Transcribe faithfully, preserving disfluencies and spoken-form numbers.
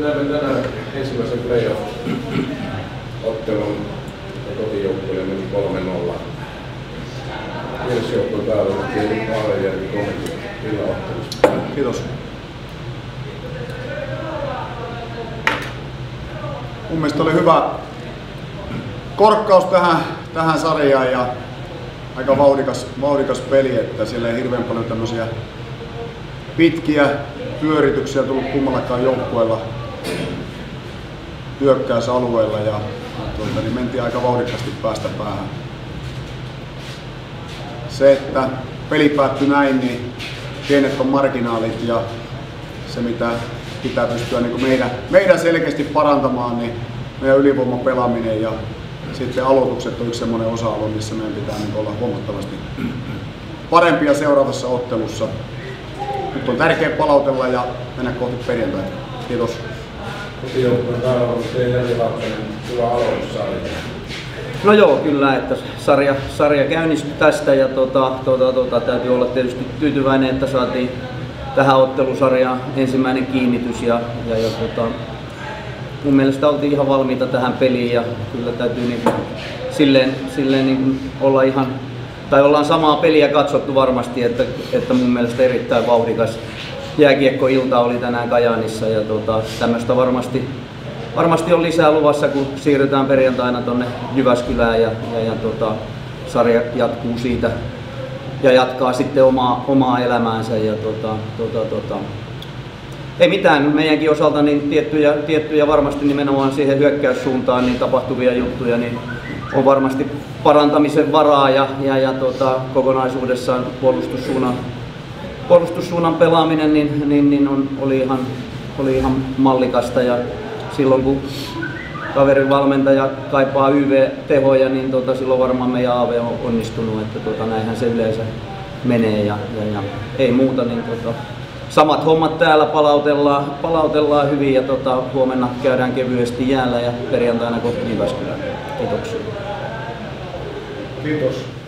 näemme tänään ensimmäisen playoff-ottelun ja kotijoukkueelle meni kolme nolla. Viedesjoukkueen päällä näkee Aalejärvi kommentti illanottelusta. Kiitos. Mun mielestä oli hyvä korkkaus tähän, tähän sarjaan ja aika vauhdikas, vauhdikas peli, että siellä ei hirveän paljon tämmöisiä pitkiä pyörityksiä tullut kummallakaan joukkueella hyökkäysalueella ja tuota, niin mentiin aika vauhdikkaasti päästä päähän. Se, että peli päättyi näin, niin pienet on marginaalit ja se mitä pitää pystyä niin kuin meidän, meidän selkeästi parantamaan, niin meidän ylivoimapelaaminen ja sitten aloitukset on yksi semmoinen osa-alue, missä meidän pitää niin olla huomattavasti parempia seuraavassa ottelussa. Nyt on tärkeää palautella ja mennä kohti perjantaita. Kiitos. Kotijoukkueen päällä on teillä hyvä aloitus sarja. No joo, kyllä, että sarja, sarja käynnistyi tästä ja tota, tota, tota, täytyy olla tietysti tyytyväinen, että saatiin tähän ottelusarjaan ensimmäinen kiinnitys ja, ja, ja tota, mun mielestä oltiin ihan valmiita tähän peliin ja kyllä täytyy niin kuin, silleen, silleen niin kuin olla ihan, tai ollaan samaa peliä katsottu varmasti, että, että mun mielestä erittäin vauhdikas jääkiekkoilta oli tänään Kajaanissa ja tota, tämmöistä varmasti, varmasti on lisää luvassa, kun siirrytään perjantaina tonne Jyväskylään ja, ja, ja tota, sarja jatkuu siitä ja jatkaa sitten omaa, omaa elämäänsä ja tota, tota, tota, ei mitään, meidänkin osalta niin tiettyjä, tiettyjä varmasti nimenomaan siihen hyökkäyssuuntaan niin tapahtuvia juttuja niin on varmasti parantamisen varaa ja, ja, ja tota, kokonaisuudessaan puolustussuunnan, puolustussuunnan pelaaminen niin, niin, niin on, oli, ihan, oli ihan mallikasta ja silloin kun kaverin valmentaja kaipaa Y V-tehoja, niin tota, silloin varmaan meidän A V on onnistunut, että tota, näinhän se yleensä menee ja, ja, ja ei muuta. Niin, tota, samat hommat täällä palautellaan, palautellaan hyvin ja tota, huomenna käydään kevyesti jäällä ja perjantaina kohti Jyväskylään. Kiitoksia. Kiitos.